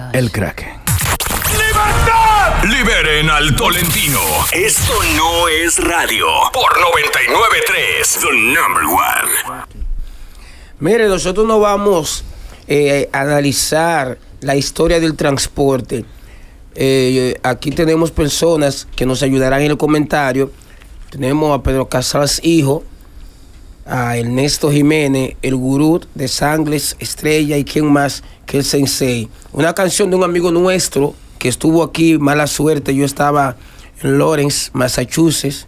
El Kraken. ¡Libertad! Liberen al Tolentino. Esto no es radio. Por 99.3, the number one. Mire, nosotros no vamos a analizar la historia del transporte. Aquí tenemos personas que nos ayudarán en el comentario. Tenemos a Pedro Casals hijo, a Ernesto Jiménez, el gurú de Sangles, Estrella y quién más que el Sensei. Una canción de un amigo nuestro que estuvo aquí, mala suerte. Yo estaba en Lawrence, Massachusetts.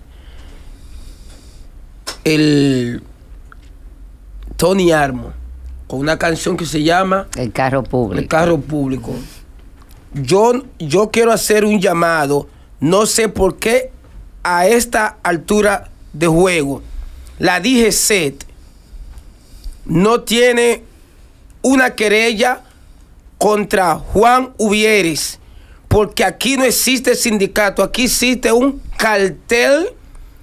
El Tony Armo, con una canción que se llama El Carro Público. El Carro Público. Yo quiero hacer un llamado. No sé por qué a esta altura de juego la DGCET no tiene una querella contra Juan Uvieres, porque aquí no existe sindicato, aquí existe un cartel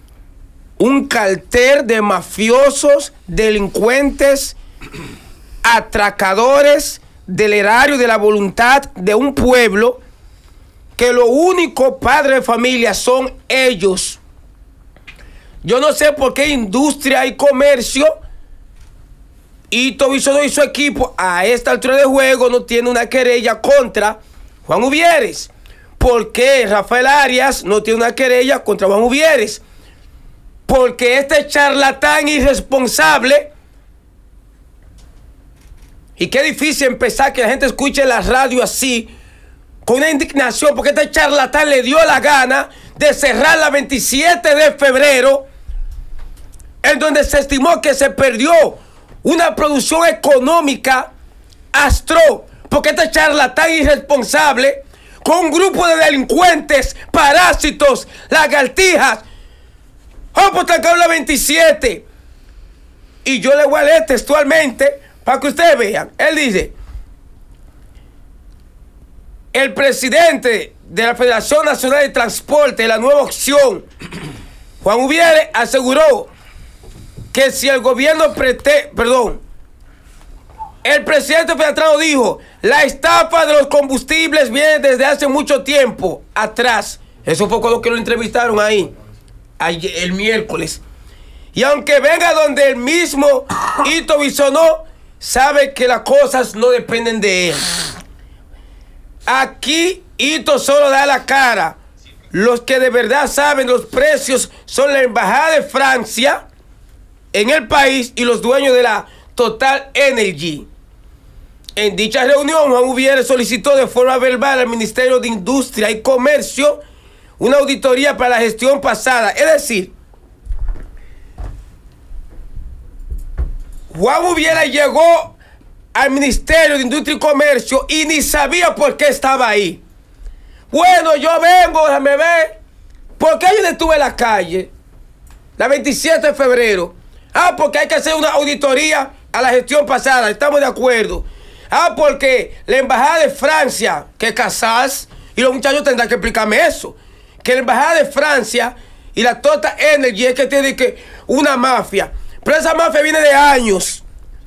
de mafiosos, delincuentes, atracadores del erario de la voluntad de un pueblo, que lo único padres de familia son ellos. Yo no sé por qué Industria y Comercio, Hito Bisonó y su equipo a esta altura de juego no tiene una querella contra Juan Uvieres. ¿Por qué Rafael Arias no tiene una querella contra Juan Uvieres? Porque este charlatán irresponsable, y qué difícil empezar que la gente escuche la radio así, con una indignación, porque este charlatán le dio la gana de cerrar la 27 de febrero, en donde se estimó que se perdió una producción económica astro, porque este charlatán irresponsable, con un grupo de delincuentes, parásitos, lagartijas, pues trancaron la 27. Y yo le voy a leer textualmente para que ustedes vean. Él dice: el presidente de la Federación Nacional de Transporte de la Nueva Opción, Juan Uvieres, aseguró que si el gobierno el presidente Federal dijo: la estafa de los combustibles viene desde hace mucho tiempo atrás. Eso fue con lo que lo entrevistaron ahí el miércoles. Y aunque venga donde el mismo Hito Bisonó, sabe que las cosas no dependen de él. Aquí Hito solo da la cara. Los que de verdad saben los precios son la Embajada de Francia en el país y los dueños de la Total Energy. En dicha reunión, Juan Uvieres solicitó de forma verbal al Ministerio de Industria y Comercio una auditoría para la gestión pasada. Es decir, Juan Uvieres llegó al Ministerio de Industria y Comercio y ni sabía por qué estaba ahí. Bueno, yo vengo, déjame ver. ¿Por qué yo estuve en la calle? La 27 de febrero. Porque hay que hacer una auditoría a la gestión pasada. Estamos de acuerdo. Porque la Embajada de Francia, que Casals y los muchachos tendrán que explicarme eso. Que la Embajada de Francia y la Total Energy es que tiene que una mafia. Pero esa mafia viene de años.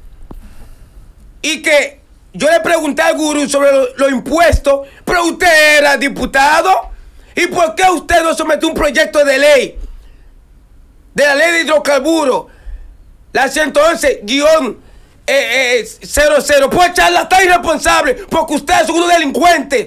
Y que yo le pregunté al gurú sobre los impuestos, pero usted era diputado. ¿Y por qué usted no sometió un proyecto de ley? De la ley de hidrocarburos, la 111-00. Pues charlatán irresponsable, porque ustedes son unos delincuentes.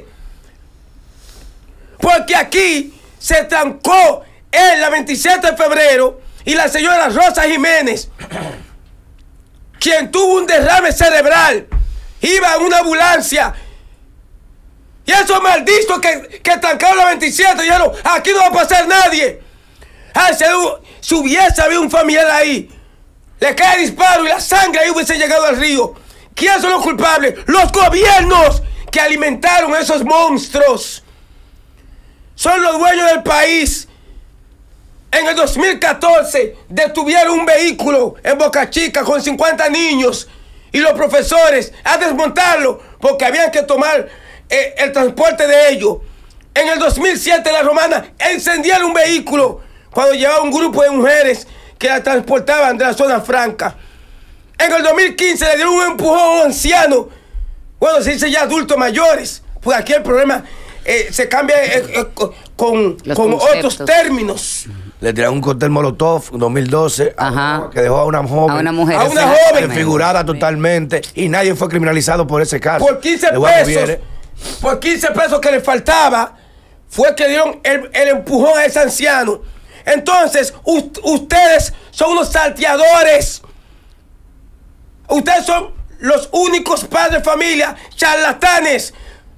Porque aquí se trancó en la 27 de febrero y la señora Rosa Jiménez, quien tuvo un derrame cerebral, iba en una ambulancia. Y esos malditos que trancaron la 27 dijeron: aquí no va a pasar nadie. Si hubiese habido un familiar ahí, le cae disparo y la sangre ahí hubiese llegado al río. ¿Quiénes son los culpables? Los gobiernos que alimentaron esos monstruos. Son los dueños del país. En el 2014 detuvieron un vehículo en Boca Chica con 50 niños y los profesores a desmontarlo porque habían que tomar el transporte de ellos. En el 2007 en La Romana encendieron un vehículo cuando llevaba un grupo de mujeres que la transportaban de la zona franca. En el 2015 le dieron un empujón a un anciano, bueno, se dice ya adultos mayores, Pues aquí el problema se cambia con otros términos. Le tiraron un cóctel Molotov en 2012 que dejó a una joven. A una joven desfigurada totalmente. Y nadie fue criminalizado por ese caso. Por 15 pesos. Por 15 pesos que le faltaba, fue que dieron el empujón a ese anciano. Entonces, ustedes son unos salteadores. Ustedes son los únicos padres de familia charlatanes.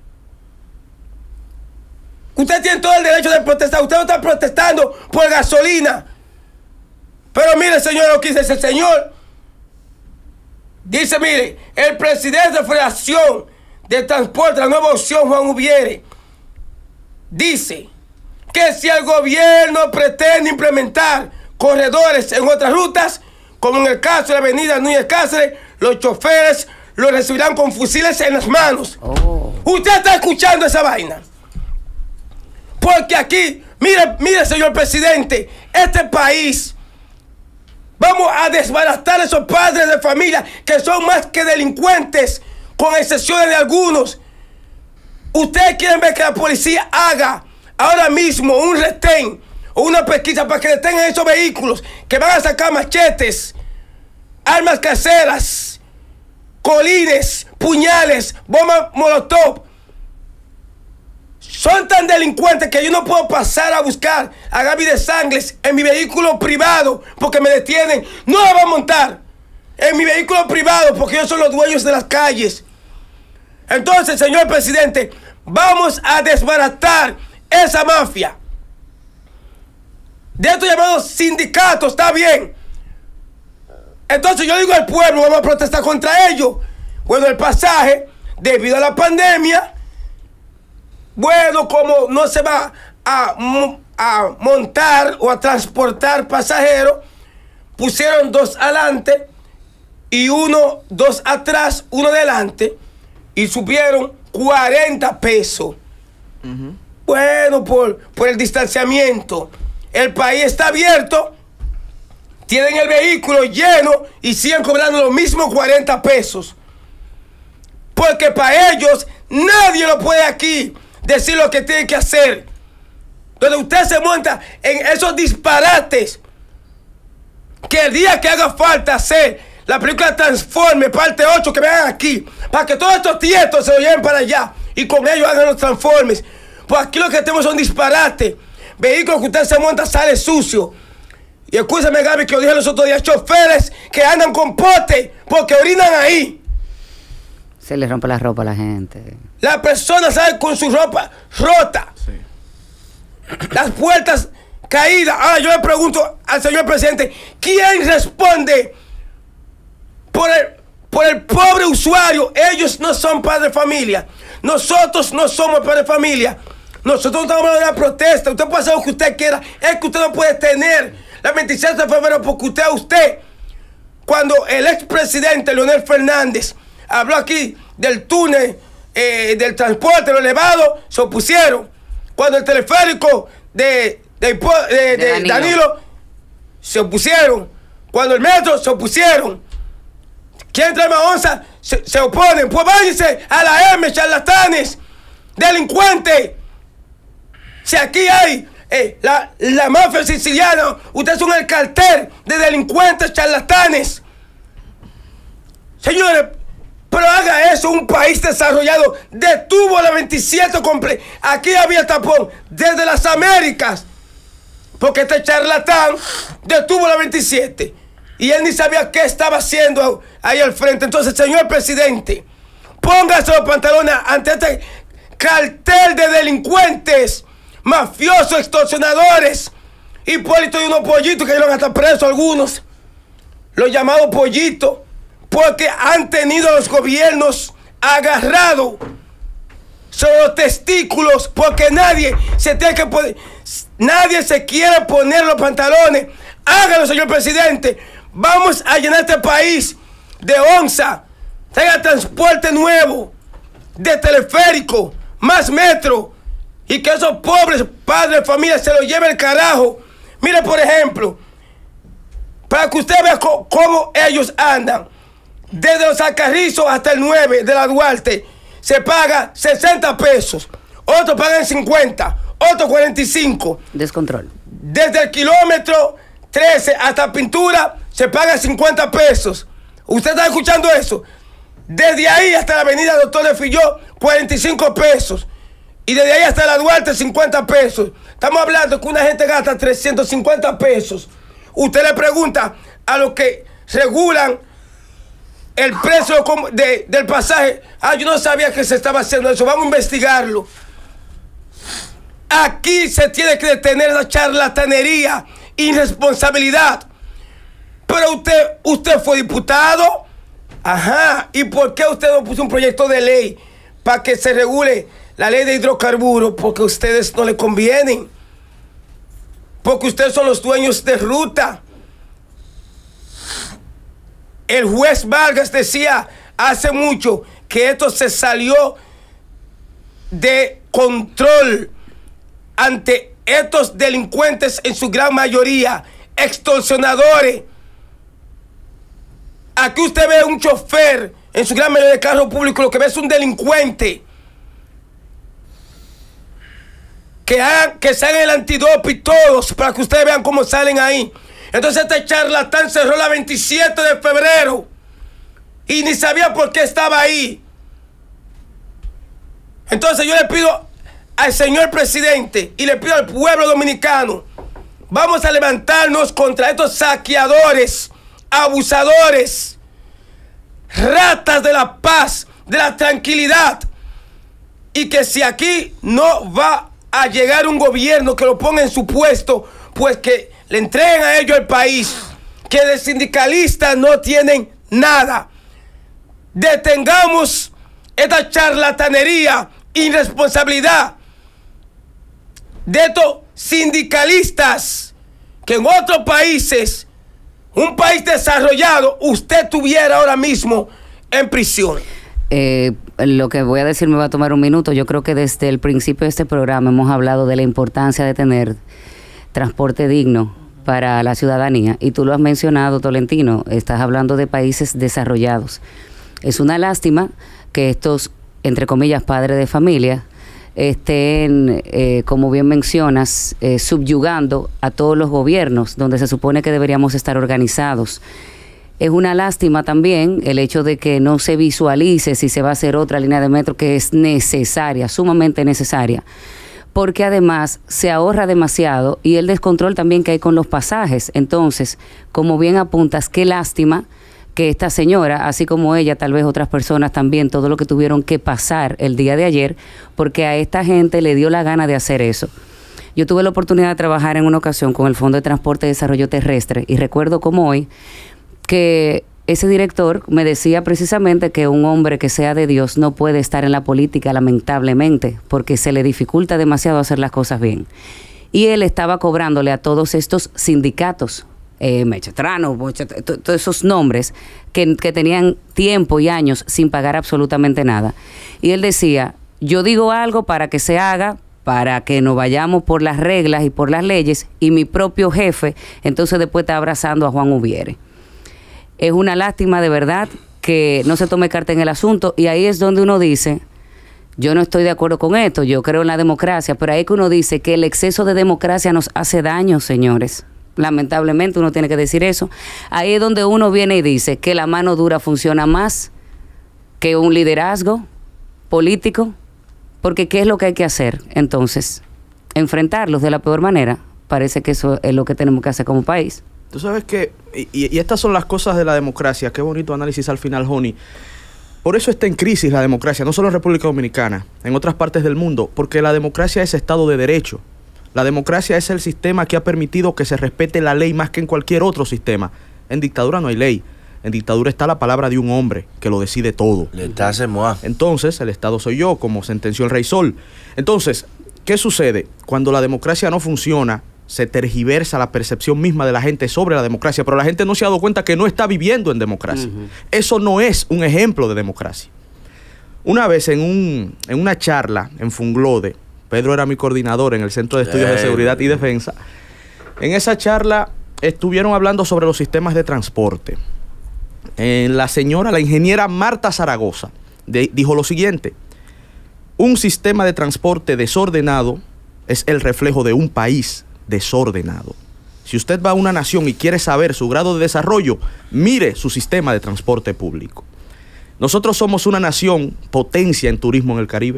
Usted tiene todo el derecho de protestar. Usted no está protestando por gasolina. Pero mire, señor, lo que dice ese señor. Dice, mire, el presidente de la Federación de Transporte, la nueva opción, Juan Ubiere, dice que si el gobierno pretende implementar corredores en otras rutas, como en el caso de la avenida Núñez Cáceres, los choferes los recibirán con fusiles en las manos. Usted está escuchando esa vaina. Porque aquí, mire, señor presidente, este país, vamos a desbaratar a esos padres de familia que son más que delincuentes, con excepciones de algunos. Ustedes quieren ver que la policía haga ahora mismo un retén o una pesquisa para que detengan esos vehículos que van a sacar machetes, armas caseras, colines, puñales, bombas molotov. Son tan delincuentes que yo no puedo pasar a buscar a Gaby de Sangles en mi vehículo privado porque me detienen. No la va a montar en mi vehículo privado porque ellos son los dueños de las calles. Entonces, señor presidente, vamos a desbaratar esa mafia. De estos llamados sindicatos, está bien. Entonces yo digo al pueblo, vamos a protestar contra ellos. Bueno, el pasaje, debido a la pandemia, bueno, como no se va a montar o a transportar pasajeros, pusieron 2 adelante y 2 atrás, 1 adelante, y subieron 40 pesos. Bueno, por el distanciamiento. El país está abierto, tienen el vehículo lleno y siguen cobrando los mismos 40 pesos. Porque para ellos nadie lo puede aquí decir lo que tiene que hacer. Donde usted se monta en esos disparates, que el día que haga falta hacer la película Transforme parte 8, que vean aquí, para que todos estos tietos se lo lleven para allá y con ellos hagan los Transformes. Pues aquí lo que tenemos son disparates. Vehículos que usted se monta sale sucio. Y escúchame, Gaby, que lo dije los otros días, choferes que andan con pote porque orinan ahí. Se les rompe la ropa a la gente. La persona sale con su ropa rota. Sí. Las puertas caídas. Ahora yo le pregunto al señor presidente, ¿quién responde por el pobre usuario? Ellos no son padres de familia. Nosotros no somos padres de familia. Nosotros no estamos hablando de la protesta. Usted puede hacer lo que usted quiera. Es que usted no puede tener la 27 de febrero porque usted, cuando el expresidente Leonel Fernández habló aquí del túnel, del transporte, lo elevado, se opusieron. Cuando el teleférico de Danilo, se opusieron. Cuando el metro, se opusieron. ¿Quién trae más onza? Se oponen. Pues váyanse a la M, charlatanes, delincuentes. Si aquí hay la mafia siciliana, ustedes son el cartel de delincuentes, charlatanes. Señores, pero haga eso, un país desarrollado detuvo la 27 completo. Aquí había tapón desde las Américas, porque este charlatán detuvo la 27 y él ni sabía qué estaba haciendo ahí al frente. Entonces, señor presidente, póngase los pantalones ante este cartel de delincuentes, mafiosos, extorsionadores, Hipólito y unos pollitos que llevan hasta presos algunos, los llamados pollitos, porque han tenido los gobiernos agarrados sobre los testículos, porque nadie se quiere poner los pantalones. Hágalo, señor presidente. Vamos a llenar este país de onza. Traiga transporte nuevo, de teleférico, más metro, y que esos pobres padres de familia se lo lleven el carajo. Mire, por ejemplo, para que usted vea cómo ellos andan, desde los Alcarrizos hasta el 9 de la Duarte, se paga 60 pesos, otros pagan 50, otros 45. Descontrol. Desde el kilómetro 13 hasta pintura se paga 50 pesos. ¿Usted está escuchando eso? Desde ahí hasta la avenida Doctor de Filló, 45 pesos. Y desde ahí hasta la Duarte, 50 pesos. Estamos hablando que una gente gasta 350 pesos. Usted le pregunta a los que regulan el precio del pasaje. Yo no sabía que se estaba haciendo eso. Vamos a investigarlo. Aquí se tiene que detener la charlatanería, irresponsabilidad. Pero usted fue diputado. Ajá. ¿Y por qué usted no puso un proyecto de ley para que se regule la ley de hidrocarburos? Porque a ustedes no les convienen. Porque ustedes son los dueños de ruta. El juez Vargas decía hace mucho que esto se salió de control ante estos delincuentes, en su gran mayoría extorsionadores. Aquí usted ve un chofer en su gran mayoría de carro público, lo que ve es un delincuente. Que salgan el antidope y todos, para que ustedes vean cómo salen ahí. Entonces este charlatán cerró la 27 de febrero y ni sabía por qué estaba ahí. Entonces yo le pido al señor presidente y le pido al pueblo dominicano, vamos a levantarnos contra estos saqueadores, abusadores, ratas de la paz, de la tranquilidad. Y que si aquí no va a llegar un gobierno que lo ponga en su puesto, pues que le entreguen a ellos el país, que de sindicalistas no tienen nada. Detengamos esta charlatanería, irresponsabilidad de estos sindicalistas que en otros países, un país desarrollado, usted estuviera ahora mismo en prisión. Lo que voy a decir me va a tomar un minuto. Yo creo que desde el principio de este programa hemos hablado de la importancia de tener transporte digno para la ciudadanía. Y tú lo has mencionado, Tolentino, estás hablando de países desarrollados. Es una lástima que estos, entre comillas, padres de familia estén, como bien mencionas, subyugando a todos los gobiernos donde se supone que deberíamos estar organizados. Es una lástima también el hecho de que no se visualice si se va a hacer otra línea de metro, que es necesaria, sumamente necesaria, porque además se ahorra demasiado, y el descontrol también que hay con los pasajes. Entonces, como bien apuntas, qué lástima que esta señora, así como ella, tal vez otras personas también, todo lo que tuvieron que pasar el día de ayer, porque a esta gente le dio la gana de hacer eso. Yo tuve la oportunidad de trabajar en una ocasión con el Fondo de Transporte y Desarrollo Terrestre, y recuerdo como hoy que ese director me decía precisamente que un hombre que sea de Dios no puede estar en la política, lamentablemente, porque se le dificulta demasiado hacer las cosas bien. Y él estaba cobrándole a todos estos sindicatos, Mechetrano, todos esos nombres que tenían tiempo y años sin pagar absolutamente nada. Y él decía, yo digo algo para que se haga, para que nos vayamos por las reglas y por las leyes, y mi propio jefe entonces después está abrazando a Juan Ubiere. Es una lástima de verdad que no se tome carta en el asunto, y ahí es donde uno dice, yo no estoy de acuerdo con esto, yo creo en la democracia, pero ahí que uno dice que el exceso de democracia nos hace daño, señores. Lamentablemente uno tiene que decir eso. Ahí es donde uno viene y dice que la mano dura funciona más que un liderazgo político, porque ¿qué es lo que hay que hacer? Entonces, enfrentarlos de la peor manera. Parece que eso es lo que tenemos que hacer como país. Tú sabes que, y estas son las cosas de la democracia. Qué bonito análisis al final, Joni. Por eso está en crisis la democracia, no solo en República Dominicana, en otras partes del mundo, porque la democracia es Estado de Derecho. La democracia es el sistema que ha permitido que se respete la ley más que en cualquier otro sistema. En dictadura no hay ley. En dictadura está la palabra de un hombre que lo decide todo. Entonces, el Estado soy yo, como sentenció el Rey Sol. Entonces, ¿qué sucede? Cuando la democracia no funciona, se tergiversa la percepción misma de la gente sobre la democracia, pero la gente no se ha dado cuenta que no está viviendo en democracia. Eso no es un ejemplo de democracia. Una vez en una charla en Funglode, Pedro era mi coordinador en el Centro de Estudios de Seguridad y Defensa. En esa charla estuvieron hablando sobre los sistemas de transporte. La ingeniera Marta Zaragoza, dijo lo siguiente: Un sistema de transporte desordenado es el reflejo de un país desordenado. Si usted va a una nación y quiere saber su grado de desarrollo, mire su sistema de transporte público. Nosotros somos una nación potencia en turismo en el Caribe.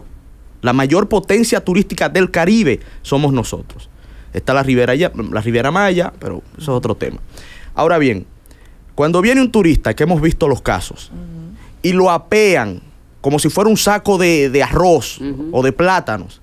La mayor potencia turística del Caribe somos nosotros. Está la Riviera Maya, pero eso es otro tema. Ahora bien, cuando viene un turista, que hemos visto los casos, y lo apean como si fuera un saco de arroz o de plátanos,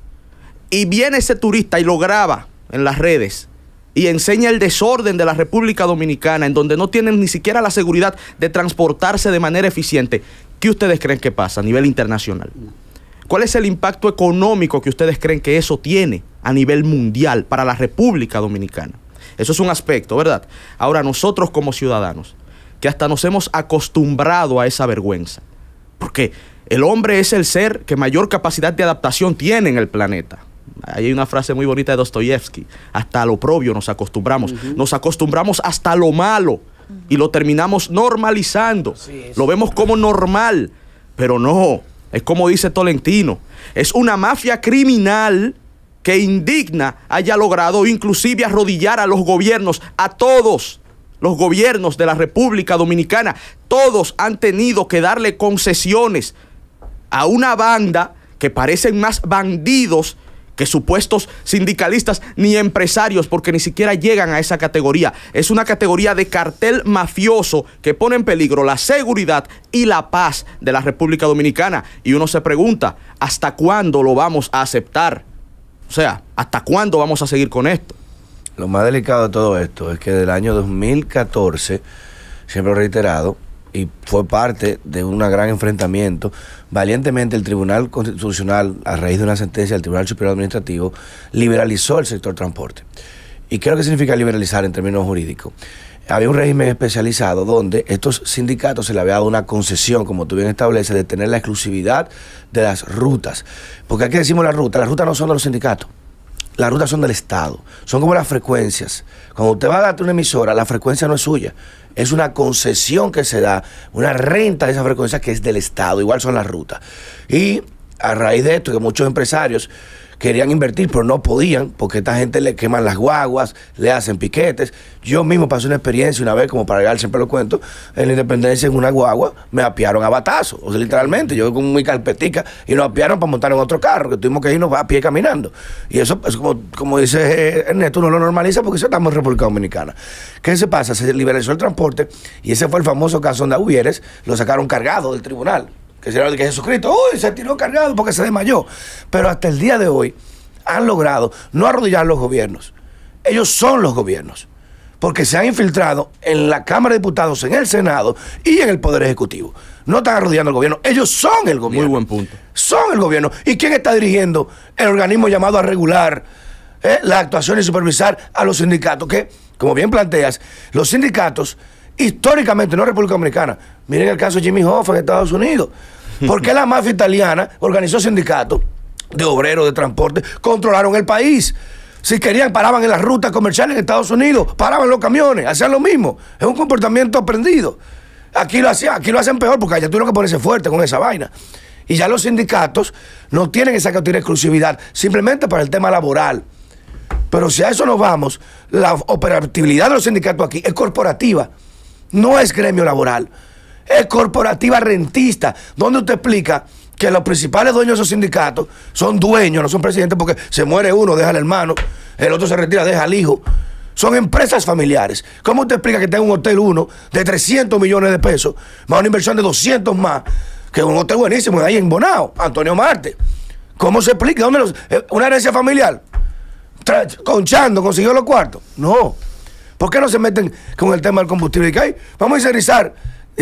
y viene ese turista y lo graba en las redes y enseña el desorden de la República Dominicana, en donde no tienen ni siquiera la seguridad de transportarse de manera eficiente, ¿qué ustedes creen que pasa a nivel internacional? ¿Cuál es el impacto económico que ustedes creen que eso tiene a nivel mundial para la República Dominicana? Eso es un aspecto, ¿verdad? Ahora, nosotros como ciudadanos, que hasta nos hemos acostumbrado a esa vergüenza, porque el hombre es el ser que mayor capacidad de adaptación tiene en el planeta. Hay una frase muy bonita de Dostoyevsky: hasta a lo propio nos acostumbramos. Nos acostumbramos hasta a lo malo y lo terminamos normalizando. Lo vemos como normal, pero no. Es como dice Tolentino, es una mafia criminal que indigna haya logrado inclusive arrodillar a los gobiernos, a todos los gobiernos de la República Dominicana. Todos han tenido que darle concesiones a una banda que parecen más bandidos que supuestos sindicalistas ni empresarios, porque ni siquiera llegan a esa categoría. Es una categoría de cartel mafioso que pone en peligro la seguridad y la paz de la República Dominicana. Y uno se pregunta, ¿hasta cuándo lo vamos a aceptar? O sea, ¿hasta cuándo vamos a seguir con esto? Lo más delicado de todo esto es que del año 2014, siempre reiterado, y fue parte de un gran enfrentamiento, valientemente el Tribunal Constitucional, a raíz de una sentencia del Tribunal Superior Administrativo, liberalizó el sector transporte. ¿Y qué es lo que significa liberalizar en términos jurídicos? Había un régimen especializado donde estos sindicatos se le había dado una concesión, como tú bien estableces, de tener la exclusividad de las rutas. Porque aquí decimos las rutas no son de los sindicatos. Las rutas son del Estado, son como las frecuencias. Cuando usted va a darte una emisora, la frecuencia no es suya, es una concesión que se da, una renta de esa frecuencia que es del Estado, igual son las rutas. Y a raíz de esto, que muchos empresarios querían invertir, pero no podían, porque esta gente le queman las guaguas, le hacen piquetes. Yo mismo pasé una experiencia una vez, como para llegar, siempre lo cuento, en la Independencia, en una guagua, me apiaron a batazo, o sea, literalmente, yo con mi carpetica, y nos apiaron para montar en otro carro, que tuvimos que irnos a pie caminando. Y eso es como dice Ernesto, uno lo normaliza porque eso estamos en República Dominicana. ¿Qué se pasa? Se liberalizó el transporte, y ese fue el famoso caso de Auvieres, lo sacaron cargado del tribunal. Que será el que Jesucristo, uy, se tiró cargado porque se desmayó. Pero hasta el día de hoy han logrado no arrodillar a los gobiernos. Ellos son los gobiernos, porque se han infiltrado en la Cámara de Diputados, en el Senado y en el Poder Ejecutivo. No están arrodillando al gobierno, ellos son el gobierno. Muy buen punto. Son el gobierno. ¿Y quién está dirigiendo el organismo llamado a regular la actuación y supervisar a los sindicatos? Que, como bien planteas, los sindicatos históricamente, no en República Dominicana, miren el caso de Jimmy Hoffa en Estados Unidos. ¿Por qué la mafia italiana organizó sindicatos de obreros de transporte, controlaron el país? Si querían, paraban en las rutas comerciales en Estados Unidos, paraban los camiones, hacían lo mismo. Es un comportamiento aprendido. Aquí lo hacen peor, porque allá tuvieron que ponerse fuerte con esa vaina. Y ya los sindicatos no tienen esa categoría de exclusividad, simplemente para el tema laboral. Pero si a eso nos vamos, la operatividad de los sindicatos aquí es corporativa, no es gremio laboral. Es corporativa rentista, donde usted explica que los principales dueños de esos sindicatos son dueños, no son presidentes, porque se muere uno, deja al hermano, el otro se retira, deja al hijo. Son empresas familiares. ¿Cómo usted explica que tenga un hotel uno de 300 millones de pesos, más una inversión de 200 más, que un hotel buenísimo ahí en Bonao, Antonio Marte? ¿Cómo se explica? ¿Una herencia familiar? Conchando, consiguió los cuartos. No. ¿Por qué no se meten con el tema del combustible? ¿Qué? Vamos a inserizar.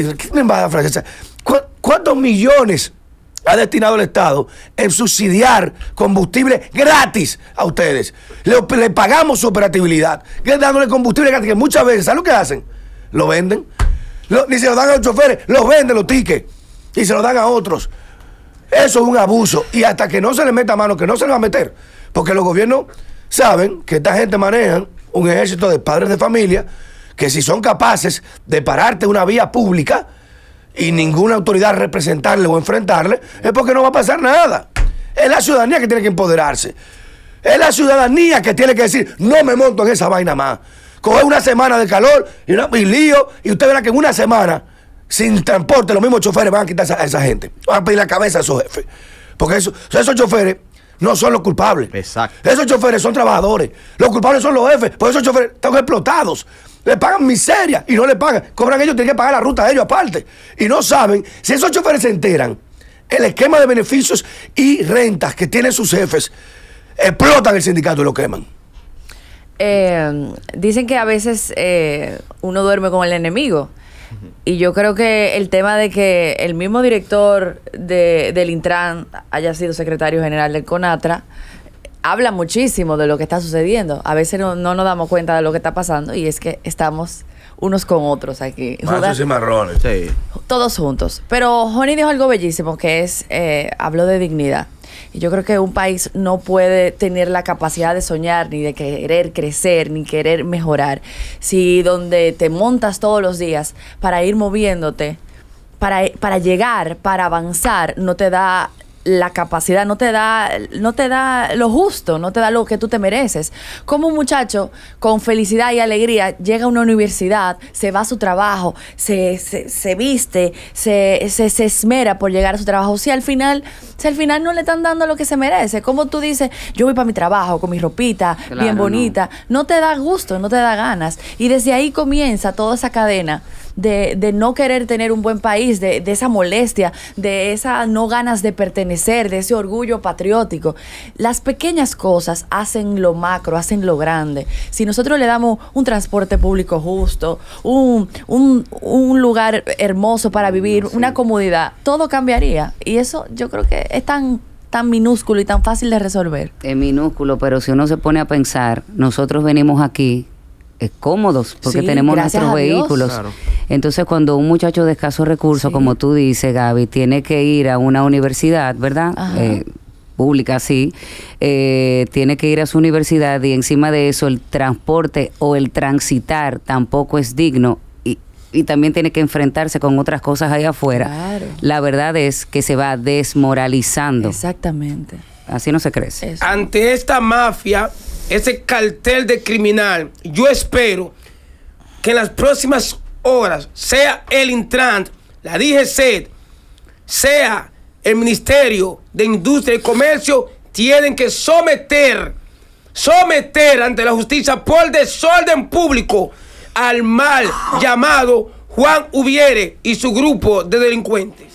¿Cuántos millones ha destinado el Estado en subsidiar combustible gratis a ustedes? Le pagamos su operatividad, dándole combustible gratis, que muchas veces, ¿saben lo que hacen? Lo venden. Ni se lo dan a los choferes, los venden los tickets y se lo dan a otros. Eso es un abuso. Y hasta que no se le meta mano, que no se le va a meter, porque los gobiernos saben que esta gente manejan un ejército de padres de familia que si son capaces de pararte una vía pública y ninguna autoridad representarle o enfrentarle, es porque no va a pasar nada. Es la ciudadanía que tiene que empoderarse. Es la ciudadanía que tiene que decir, no me monto en esa vaina más. Coger una semana de calor y lío, y usted verá que en una semana, sin transporte, los mismos choferes van a quitar a esa gente. Van a pedir la cabeza a esos jefes. Porque esos choferes no son los culpables. Exacto. Esos choferes son trabajadores. Los culpables son los jefes. Porque esos choferes están explotados. Le pagan miseria y no le pagan. Cobran ellos, tienen que pagar la ruta de ellos aparte. Y no saben, si esos choferes se enteran, el esquema de beneficios y rentas que tienen sus jefes, explotan el sindicato y lo queman. Dicen que a veces uno duerme con el enemigo. Y yo creo que el tema de que el mismo director del Intran haya sido secretario general del CONATRA habla muchísimo de lo que está sucediendo. A veces no nos damos cuenta de lo que está pasando, y es que estamos unos con otros aquí. Machos y marrones. Sí. Todos juntos. Pero Joni dijo algo bellísimo, que es, habló de dignidad. Y yo creo que un país no puede tener la capacidad de soñar, ni de querer crecer, ni querer mejorar, si donde te montas todos los días para ir moviéndote, para llegar, para avanzar, no te da la capacidad, no te da lo justo, no te da lo que tú te mereces. Como un muchacho con felicidad y alegría llega a una universidad, se va a su trabajo, se viste, se esmera por llegar a su trabajo, si al final no le están dando lo que se merece, como tú dices, yo voy para mi trabajo con mi ropita, claro, bien bonita, no te da gusto, no te da ganas, y desde ahí comienza toda esa cadena de no querer tener un buen país, de esa molestia, de esa no ganas de pertenecer, de ese orgullo patriótico. Las pequeñas cosas hacen lo macro, hacen lo grande. Si nosotros le damos un transporte público justo, un lugar hermoso para vivir, sí, una comodidad, todo cambiaría. Y eso yo creo que es tan minúsculo y tan fácil de resolver. Es minúsculo, pero si uno se pone a pensar, nosotros venimos aquí cómodos porque sí, tenemos nuestros vehículos. Claro. Entonces, cuando un muchacho de escasos recursos, sí, como tú dices, Gaby, tiene que ir a una universidad, ¿verdad? Pública, sí, tiene que ir a su universidad, y encima de eso el transporte o el transitar tampoco es digno, y también tiene que enfrentarse con otras cosas allá afuera. Claro. La verdad es que se va desmoralizando. Exactamente. Así no se crece. Eso. Ante esta mafia, ese cartel de criminal, yo espero que en las próximas horas, sea el Intran, la DGC, sea el Ministerio de Industria y Comercio, tienen que someter ante la justicia por desorden público al mal llamado Juan Ubiere y su grupo de delincuentes.